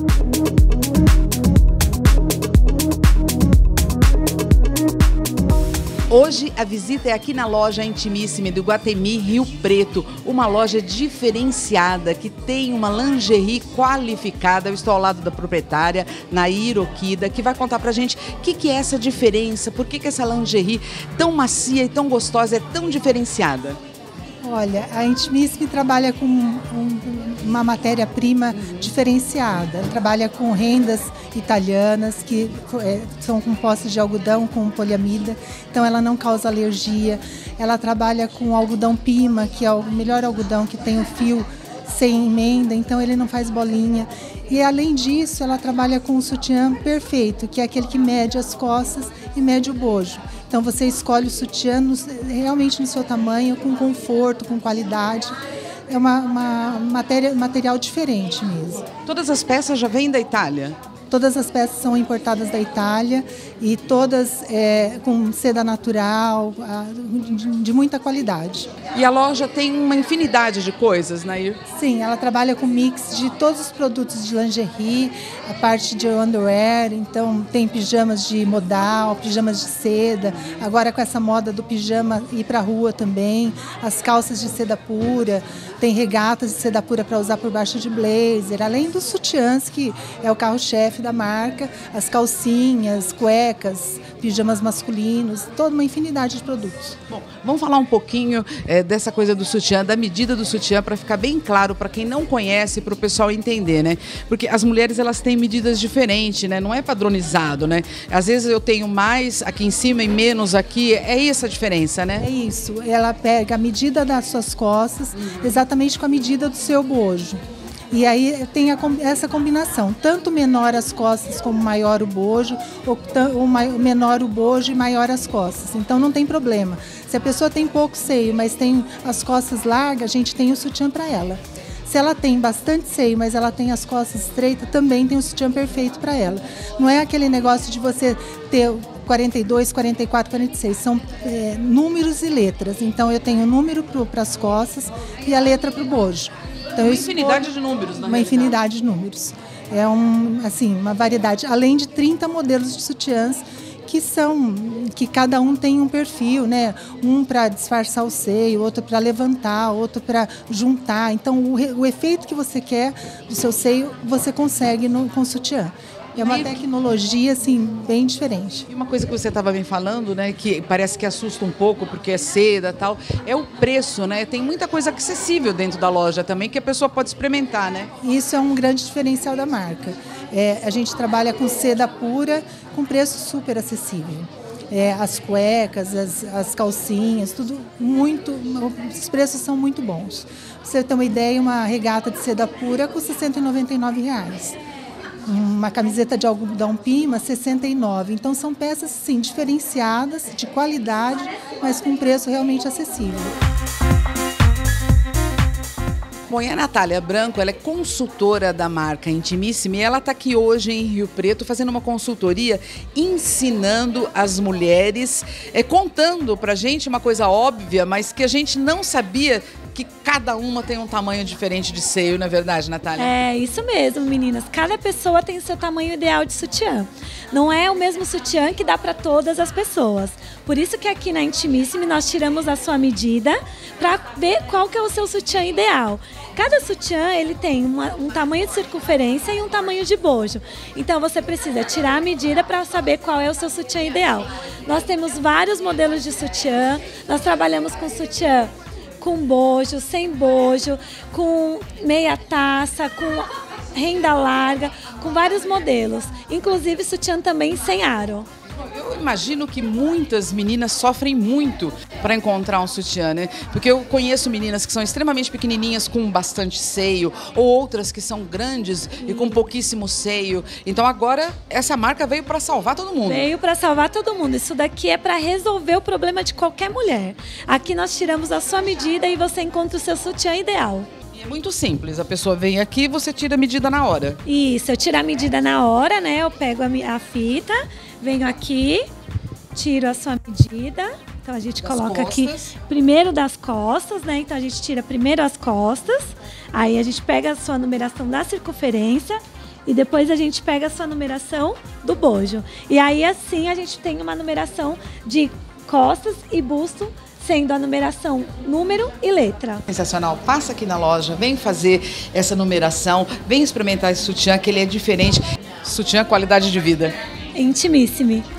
Hoje a visita é aqui na loja Intimissimi do Iguatemi, Rio Preto, uma loja diferenciada que tem uma lingerie qualificada. Eu estou ao lado da proprietária, Nair Okida, que vai contar pra gente o que é essa diferença, por que essa lingerie tão macia e tão gostosa é tão diferenciada. Olha, a Intimissimi trabalha com uma matéria-prima diferenciada. Ela trabalha com rendas italianas que são compostas de algodão com poliamida, então ela não causa alergia. Ela trabalha com algodão pima, que é o melhor algodão, que tem o fio sem emenda, então ele não faz bolinha. E além disso, ela trabalha com um sutiã perfeito, que é aquele que mede as costas e mede o bojo. Então você escolhe o sutiã realmente no seu tamanho, com conforto, com qualidade. É material diferente mesmo. Todas as peças já vêm da Itália? Todas as peças são importadas da Itália e todas com seda natural, de muita qualidade. E a loja tem uma infinidade de coisas, Nair? Sim, ela trabalha com mix de todos os produtos de lingerie, a parte de underwear, então tem pijamas de modal, pijamas de seda, agora com essa moda do pijama ir para a rua também, as calças de seda pura, tem regatas de seda pura para usar por baixo de blazer, além dos sutiãs, que é o carro-chefe da marca, as calcinhas, cuecas, pijamas masculinos, toda uma infinidade de produtos. Bom, vamos falar um pouquinho dessa coisa do sutiã, da medida do sutiã, para ficar bem claro para quem não conhece, para o pessoal entender, né? Porque as mulheres, elas têm medidas diferentes, né? Não é padronizado, né? Às vezes eu tenho mais aqui em cima e menos aqui, é essa a diferença, né? É isso, ela pega a medida das suas costas, exatamente com a medida do seu bojo. E aí tem essa combinação, tanto menor as costas como maior o bojo, ou menor o bojo e maior as costas. Então não tem problema. Se a pessoa tem pouco seio, mas tem as costas largas, a gente tem o sutiã para ela. Se ela tem bastante seio, mas ela tem as costas estreitas, também tem o sutiã perfeito para ela. Não é aquele negócio de você ter 42, 44, 46. São números e letras. Então eu tenho o número para as costas e a letra para o bojo. Então, uma infinidade de números, Uma infinidade de números. É uma variedade. Além de 30 modelos de sutiãs que cada um tem um perfil, né? Um para disfarçar o seio, outro para levantar, outro para juntar. Então, o efeito que você quer do seu seio, você consegue com o sutiã. É uma tecnologia, assim, bem diferente. E uma coisa que você estava me falando, né, que parece que assusta um pouco, porque é seda e tal, é o preço, né? Tem muita coisa acessível dentro da loja também, que a pessoa pode experimentar, né? Isso é um grande diferencial da marca. A gente trabalha com seda pura, com preço super acessível. As cuecas, as calcinhas, tudo muito... Os preços são muito bons. Pra você ter uma ideia, uma regata de seda pura custa R$ 199. Uma camiseta de algodão pima, R$ 69. Então são peças, sim, diferenciadas, de qualidade, mas com preço realmente acessível. Bom, e a Natália Branco, ela é consultora da marca Intimissimi, ela está aqui hoje em Rio Preto fazendo uma consultoria, ensinando as mulheres, contando pra gente uma coisa óbvia, mas que a gente não sabia, que cada uma tem um tamanho diferente de seio, não é verdade, Natália? É isso mesmo, meninas. Cada pessoa tem o seu tamanho ideal de sutiã. Não é o mesmo sutiã que dá para todas as pessoas. Por isso que aqui na Intimissimi nós tiramos a sua medida para ver qual que é o seu sutiã ideal. Cada sutiã ele tem um tamanho de circunferência e um tamanho de bojo. Então você precisa tirar a medida para saber qual é o seu sutiã ideal. Nós temos vários modelos de sutiã. Nós trabalhamos com sutiã com bojo, sem bojo, com meia taça, com renda larga, com vários modelos. Inclusive sutiã também sem aro. Eu imagino que muitas meninas sofrem muito para encontrar um sutiã, né? Porque eu conheço meninas que são extremamente pequenininhas com bastante seio, ou outras que são grandes e com pouquíssimo seio. Então agora essa marca veio para salvar todo mundo. Veio para salvar todo mundo. Isso daqui é para resolver o problema de qualquer mulher. Aqui nós tiramos a sua medida e você encontra o seu sutiã ideal. É muito simples, a pessoa vem aqui e você tira a medida na hora. Isso, eu tiro a medida na hora, né? Eu pego a fita, venho aqui, tiro a sua medida. Então a gente coloca aqui primeiro das costas, né? Então a gente tira primeiro as costas, aí a gente pega a sua numeração da circunferência e depois a gente pega a sua numeração do bojo. E aí assim a gente tem uma numeração de costas e busto, sendo a numeração número e letra. Sensacional. Passa aqui na loja, vem fazer essa numeração, vem experimentar esse sutiã, que ele é diferente. Sutiã, qualidade de vida. Intimissimi.